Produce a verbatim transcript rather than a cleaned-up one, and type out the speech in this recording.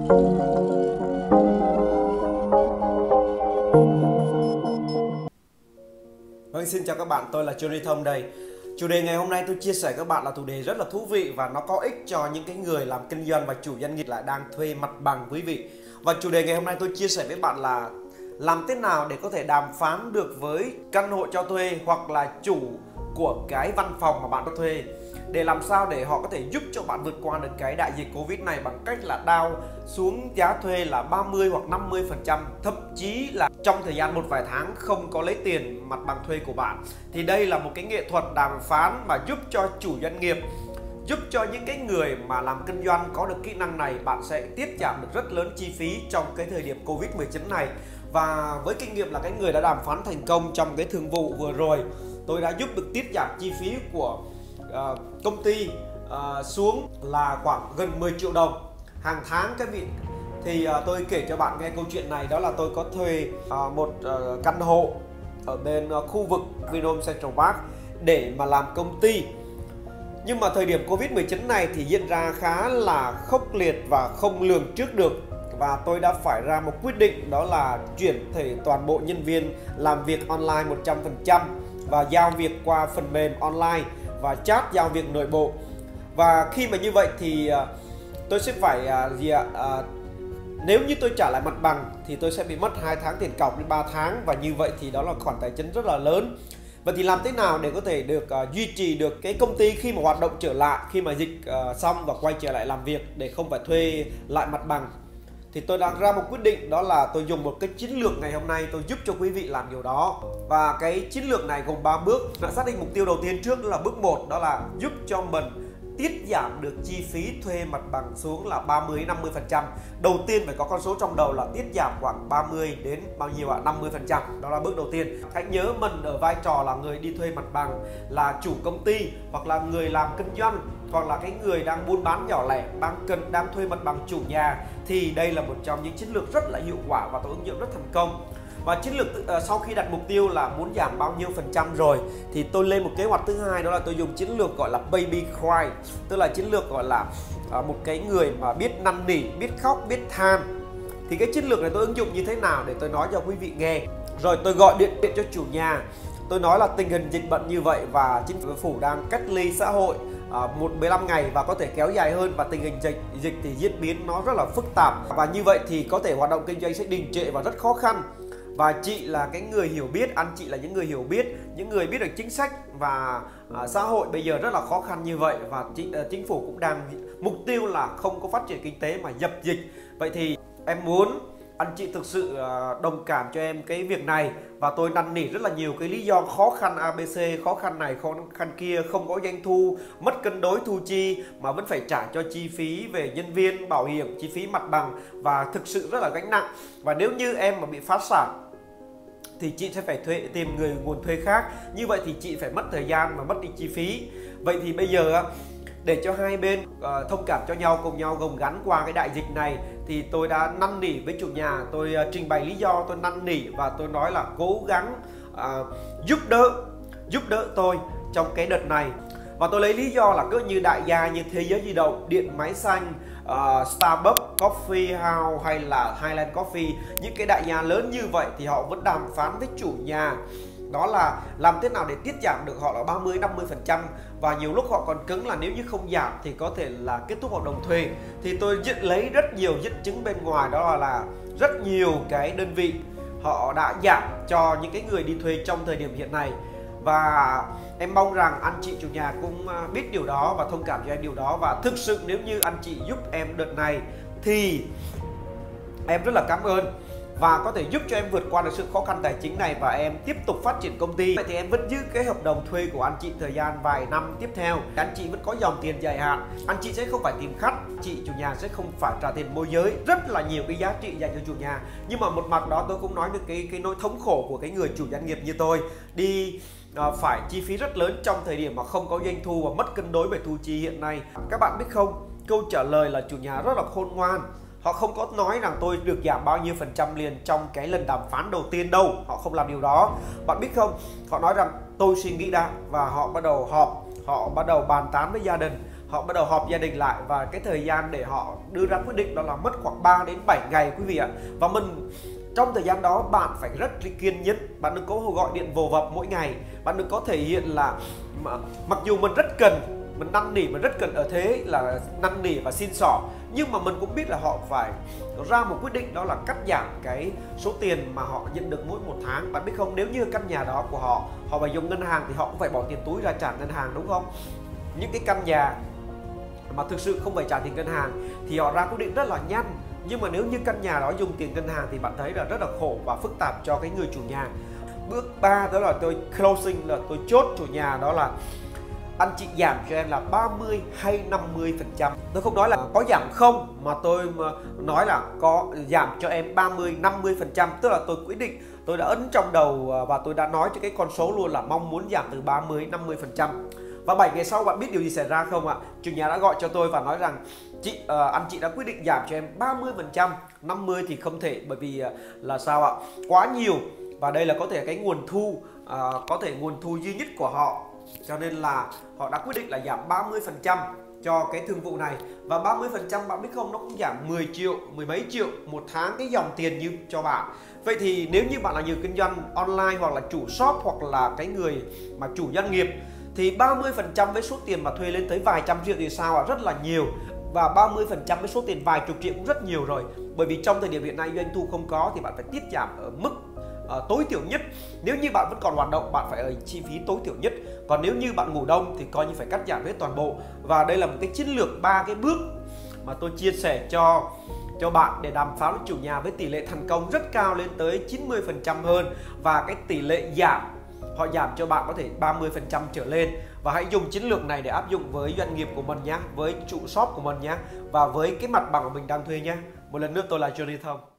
Vâng, xin chào các bạn, tôi là Johnny Thông đây. Chủ đề ngày hôm nay tôi chia sẻ các bạn là chủ đề rất là thú vị và nó có ích cho những cái người làm kinh doanh và chủ doanh nghiệp lại đang thuê mặt bằng quý vị. Và chủ đề ngày hôm nay tôi chia sẻ với bạn là làm thế nào để có thể đàm phán được với căn hộ cho thuê hoặc là chủ của cái văn phòng mà bạn có thuê, để làm sao để họ có thể giúp cho bạn vượt qua được cái đại dịch Covid này bằng cách là down xuống giá thuê là ba mươi hoặc năm mươi phần trăm, thậm chí là trong thời gian một vài tháng không có lấy tiền mặt bằng thuê của bạn. Thì đây là một cái nghệ thuật đàm phán mà giúp cho chủ doanh nghiệp, giúp cho những cái người mà làm kinh doanh có được kỹ năng này, bạn sẽ tiết giảm được rất lớn chi phí trong cái thời điểm Covid mười chín này. Và với kinh nghiệm là cái người đã đàm phán thành công trong cái thương vụ vừa rồi, tôi đã giúp được tiết giảm chi phí của uh, công ty uh, xuống là khoảng gần mười triệu đồng hàng tháng các vị. Thì uh, tôi kể cho bạn nghe câu chuyện này, đó là tôi có thuê uh, một uh, căn hộ ở bên uh, khu vực Vinhome Central Park để mà làm công ty. Nhưng mà thời điểm Covid mười chín này thì diễn ra khá là khốc liệt và không lường trước được. Và tôi đã phải ra một quyết định, đó là chuyển thể toàn bộ nhân viên làm việc online một trăm phần trăm và giao việc qua phần mềm online và chat giao việc nội bộ. Và khi mà như vậy thì uh, tôi sẽ phải uh, gì ạ? Uh, nếu như tôi trả lại mặt bằng thì tôi sẽ bị mất hai tháng tiền cọc đến ba tháng, và như vậy thì đó là khoản tài chính rất là lớn. Vậy thì làm thế nào để có thể được uh, duy trì được cái công ty khi mà hoạt động trở lại, khi mà dịch uh, xong và quay trở lại làm việc, để không phải thuê lại mặt bằng? Thì tôi đã ra một quyết định, đó là tôi dùng một cái chiến lược ngày hôm nay tôi giúp cho quý vị làm điều đó. Và cái chiến lược này gồm ba bước. Đã xác định mục tiêu đầu tiên trước, đó là bước một, đó là giúp cho mình tiết giảm được chi phí thuê mặt bằng xuống là ba mươi đến năm mươi phần trăm. Đầu tiên phải có con số trong đầu là tiết giảm khoảng ba mươi đến bao nhiêu ạ? năm mươi phần trăm. Đó là bước đầu tiên. Hãy nhớ mình ở vai trò là người đi thuê mặt bằng, là chủ công ty, hoặc là người làm kinh doanh, hoặc là cái người đang buôn bán nhỏ lẻ, đang cần đang thuê mặt bằng chủ nhà, thì đây là một trong những chiến lược rất là hiệu quả và tôi ứng dụng rất thành công. Và chiến lược uh, sau khi đặt mục tiêu là muốn giảm bao nhiêu phần trăm rồi, thì tôi lên một kế hoạch thứ hai, đó là tôi dùng chiến lược gọi là baby cry, tức là chiến lược gọi là uh, một cái người mà biết năn nỉ, biết khóc, biết than. Thì cái chiến lược này tôi ứng dụng như thế nào để tôi nói cho quý vị nghe. Rồi tôi gọi điện điện cho chủ nhà, tôi nói là tình hình dịch bệnh như vậy và chính phủ đang cách ly xã hội uh, một mười lăm ngày và có thể kéo dài hơn, và tình hình dịch dịch thì diễn biến nó rất là phức tạp, và như vậy thì có thể hoạt động kinh doanh sẽ đình trệ và rất khó khăn. Và chị là cái người hiểu biết, anh chị là những người hiểu biết, những người biết được chính sách và uh, xã hội bây giờ rất là khó khăn như vậy, và chính, uh, chính phủ cũng đang mục tiêu là không có phát triển kinh tế mà dập dịch. Vậy thì em muốn anh chị thực sự uh, đồng cảm cho em cái việc này, và tôi năn nỉ rất là nhiều cái lý do khó khăn a bê xê, khó khăn này, khó khăn kia, không có doanh thu, mất cân đối thu chi mà vẫn phải trả cho chi phí về nhân viên, bảo hiểm, chi phí mặt bằng, và thực sự rất là gánh nặng. Và nếu như em mà bị phá sản thì chị sẽ phải thuê tìm người nguồn thuê khác, như vậy thì chị phải mất thời gian và mất đi chi phí. Vậy thì bây giờ để cho hai bên uh, thông cảm cho nhau, cùng nhau gồng gắn qua cái đại dịch này, thì tôi đã năn nỉ với chủ nhà, tôi uh, trình bày lý do, tôi năn nỉ và tôi nói là cố gắng uh, giúp đỡ giúp đỡ tôi trong cái đợt này. Và tôi lấy lý do là cứ như đại gia như Thế Giới Di Động, Điện Máy Xanh, uh, Starbucks, Coffee House hay là Highland Coffee, những cái đại gia lớn như vậy thì họ vẫn đàm phán với chủ nhà, đó là làm thế nào để tiết giảm được họ là ba mươi đến năm mươi phần trăm, và nhiều lúc họ còn cứng là nếu như không giảm thì có thể là kết thúc hợp đồng thuê. Thì tôi dẫn lấy rất nhiều dẫn chứng bên ngoài, đó là, là rất nhiều cái đơn vị họ đã giảm cho những cái người đi thuê trong thời điểm hiện nay. Và em mong rằng anh chị chủ nhà cũng biết điều đó và thông cảm cho em điều đó. Và thực sự nếu như anh chị giúp em đợt này thì em rất là cảm ơn, và có thể giúp cho em vượt qua được sự khó khăn tài chính này và em tiếp tục phát triển công ty. Vậy thì em vẫn giữ cái hợp đồng thuê của anh chị thời gian vài năm tiếp theo. Anh chị vẫn có dòng tiền dài hạn, anh chị sẽ không phải tìm khách, chị chủ nhà sẽ không phải trả tiền môi giới, rất là nhiều cái giá trị dành cho chủ nhà. Nhưng mà một mặt đó tôi cũng nói được cái cái nỗi thống khổ của cái người chủ doanh nghiệp như tôi, đi uh, phải chi phí rất lớn trong thời điểm mà không có doanh thu và mất cân đối về thu chi hiện nay. Các bạn biết không, câu trả lời là chủ nhà rất là khôn ngoan. Họ không có nói rằng tôi được giảm bao nhiêu phần trăm liền trong cái lần đàm phán đầu tiên đâu. Họ không làm điều đó. Bạn biết không, họ nói rằng tôi suy nghĩ đã, và họ bắt đầu họp, họ bắt đầu bàn tán với gia đình, họ bắt đầu họp gia đình lại, và cái thời gian để họ đưa ra quyết định đó là mất khoảng ba đến bảy ngày quý vị ạ. Và mình trong thời gian đó bạn phải rất kiên nhẫn, bạn đừng có gọi điện vồ vập mỗi ngày, bạn đừng có thể hiện là mặc dù mình rất cần, mình năn nỉ, mình rất cần ở thế là năn nỉ và xin xỏ, nhưng mà mình cũng biết là họ phải ra một quyết định đó là cắt giảm cái số tiền mà họ nhận được mỗi một tháng. Bạn biết không, nếu như căn nhà đó của họ họ phải dùng ngân hàng thì họ cũng phải bỏ tiền túi ra trả ngân hàng, đúng không? Những cái căn nhà mà thực sự không phải trả tiền ngân hàng thì họ ra quyết định rất là nhanh. Nhưng mà nếu như căn nhà đó dùng tiền ngân hàng thì bạn thấy là rất là khổ và phức tạp cho cái người chủ nhà. Bước ba đó là tôi closing, là tôi chốt chủ nhà, đó là anh chị giảm cho em là ba mươi hay năm mươi phần trăm. Tôi không nói là có giảm không, mà tôi nói là có giảm cho em ba mươi năm mươi phần trăm. Tức là tôi quyết định, tôi đã ấn trong đầu và tôi đã nói cho cái con số luôn là mong muốn giảm từ ba mươi năm mươi phần trăm. Và bảy ngày sau bạn biết điều gì xảy ra không ạ? Chủ nhà đã gọi cho tôi và nói rằng chị uh, anh chị đã quyết định giảm cho em ba mươi phần trăm, năm mươi thì không thể, bởi vì uh, là sao ạ? Quá nhiều, và đây là có thể cái nguồn thu uh, có thể nguồn thu duy nhất của họ, cho nên là họ đã quyết định là giảm ba mươi phần trăm cho cái thương vụ này. Và ba mươi phần trăm bạn biết không, nó cũng giảm mười triệu, mười mấy triệu một tháng cái dòng tiền như cho bạn. Vậy thì nếu như bạn là người kinh doanh online hoặc là chủ shop hoặc là cái người mà chủ doanh nghiệp thì ba mươi phần trăm với số tiền mà thuê lên tới vài trăm triệu thì sao ạ? Rất là nhiều. Và ba mươi phần trăm với số tiền vài chục triệu cũng rất nhiều rồi. Bởi vì trong thời điểm hiện nay doanh thu không có thì bạn phải tiết giảm ở mức uh, tối thiểu nhất. Nếu như bạn vẫn còn hoạt động, bạn phải ở chi phí tối thiểu nhất. Còn nếu như bạn ngủ đông thì coi như phải cắt giảm hết toàn bộ. Và đây là một cái chiến lược, ba cái bước mà tôi chia sẻ cho cho bạn để đàm phán với chủ nhà với tỷ lệ thành công rất cao, lên tới chín mươi phần trăm hơn. Và cái tỷ lệ giảm, họ giảm cho bạn có thể ba mươi phần trăm trở lên. Và hãy dùng chiến lược này để áp dụng với doanh nghiệp của mình nhé, với chủ shop của mình nhé, và với cái mặt bằng của mình đang thuê nhé. Một lần nữa tôi là Johnny Thông.